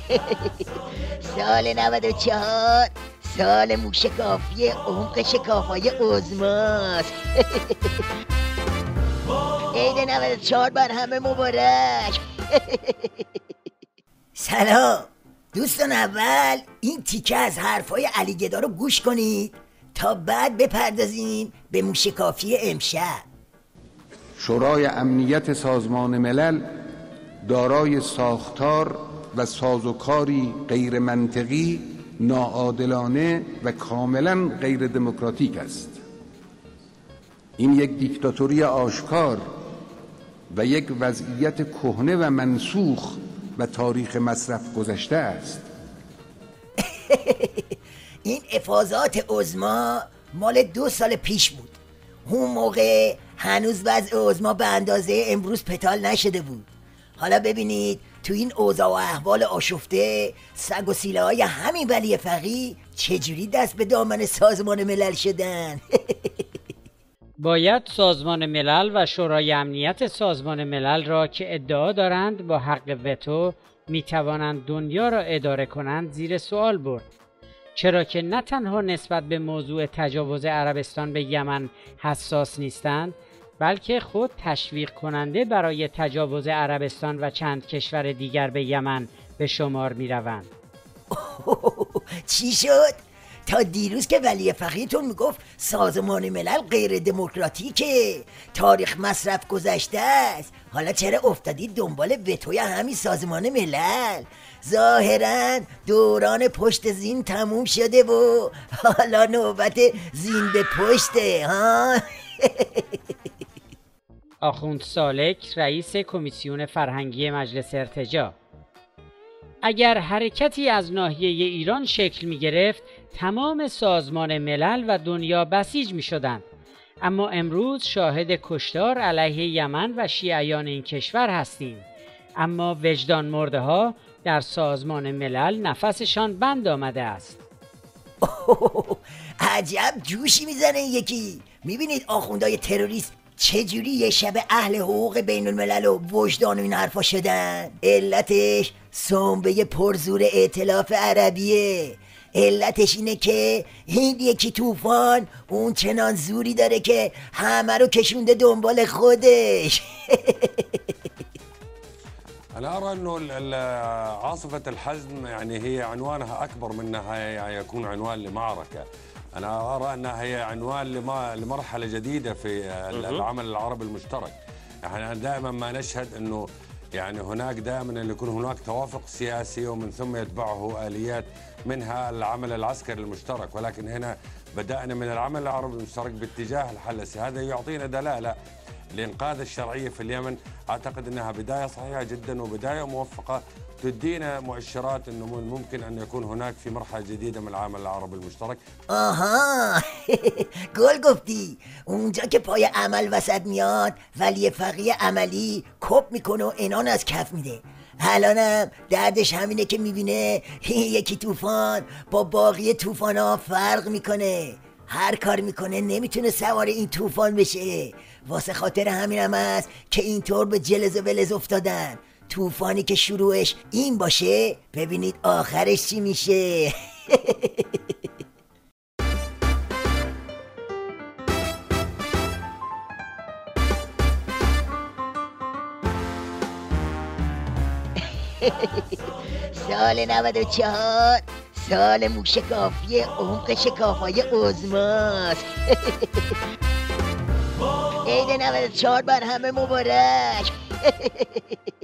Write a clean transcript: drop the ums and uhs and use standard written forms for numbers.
سال 94 سال موشکافی عمق شکافای عظماست. عید 94 بر همه مبارک. سلام دوستان، اول این تیکه از حرفای علی گدا رو گوش کنید تا بعد بپردازیم به موشکافی امشب. شورای امنیت سازمان ملل دارای ساختار و سازوکاری غیر منطقی، ناعادلانه و کاملا غیر دموکراتیک است. این یک دیکتاتوری آشکار و یک وضعیت کهنه و منسوخ و تاریخ مصرف گذشته است. این افاضات عظما مال 2 سال پیش بود. اون موقع هنوز وضع عظما به اندازه امروز پتال نشده بود. حالا ببینید تو این اوضاع و احوال آشفته سگ و سیله های همین ولی فقیه چجوری دست به دامن سازمان ملل شدن. باید سازمان ملل و شورای امنیت سازمان ملل را که ادعا دارند با حق وتو میتوانند دنیا را اداره کنند زیر سوال برد، چرا که نه تنها نسبت به موضوع تجاوز عربستان به یمن حساس نیستند، بلکه خود تشویق کننده برای تجاوز عربستان و چند کشور دیگر به یمن به شمار می روند. چی شد؟ تا دیروز که ولی فقیهتون میگفت سازمان ملل غیر دموکراتیکه، تاریخ مصرف گذشته است، حالا چرا افتادید دنبال وتوی همین سازمان ملل؟ ظاهرا دوران پشت زین تموم شده و حالا نوبت زین به پشته ها. آخوند سالک، رئیس کمیسیون فرهنگی مجلس ارتجاع: اگر حرکتی از ناحیه ایران شکل می گرفت تمام سازمان ملل و دنیا بسیج می شدند، اما امروز شاهد کشتار علیه یمن و شیعیان این کشور هستیم، اما وجدان مرده ها در سازمان ملل نفسشان بند آمده است. عجب جوشی میزنه یکی. میبینید آخوندهای تروریست چجوری یه شب اهل حقوق بین الملل و وجدان و این حرفا شدن؟ علتش سنبه پرزور ائتلاف عربیه. علتش اینه که این یکی طوفان اون چنان زوری داره که همه رو کشونده دنبال خودش. أنا أرى أنه عاصفة الحزم يعني هي عنوانها أكبر من أنها يكون عنوان لمعركة. أنا أرى أنها هي عنوان لمرحلة جديدة في العمل العربي المشترك. يعني دائما ما نشهد أنه يعني هناك دائما أن يكون هناك توافق سياسي ومن ثم يتبعه آليات منها العمل العسكري المشترك، ولكن هنا بدأنا من العمل العربي المشترك باتجاه الحل السياسي. هذا يعطينا دلالة لإنقاذ الشرعية في اليمن. أعتقد أنها بداية صحيحة جدا وبداية موفقة تدينا مؤشرات أنه ممكن أن يكون هناك في مرحلة جديدة من العمل العربي المشترك. آها گل گفتی. اونجا که پای عمل وسط میاد ولی فقیه عملی کپ میکنه و اینان از کف میده. الانم دردش همینه که میبینه یکی طوفان با باقی طوفانا فرق میکنه. هر کار میکنه نمیتونه سوار این طوفان بشه. واسه خاطر همینم است که اینطور به جلز و ولز افتادن. طوفانی که شروعش این باشه ببینید آخرش چی میشه. سال 94 سال موشکافی عمق شکافای عظماست. عید 94 بر همه مبارک.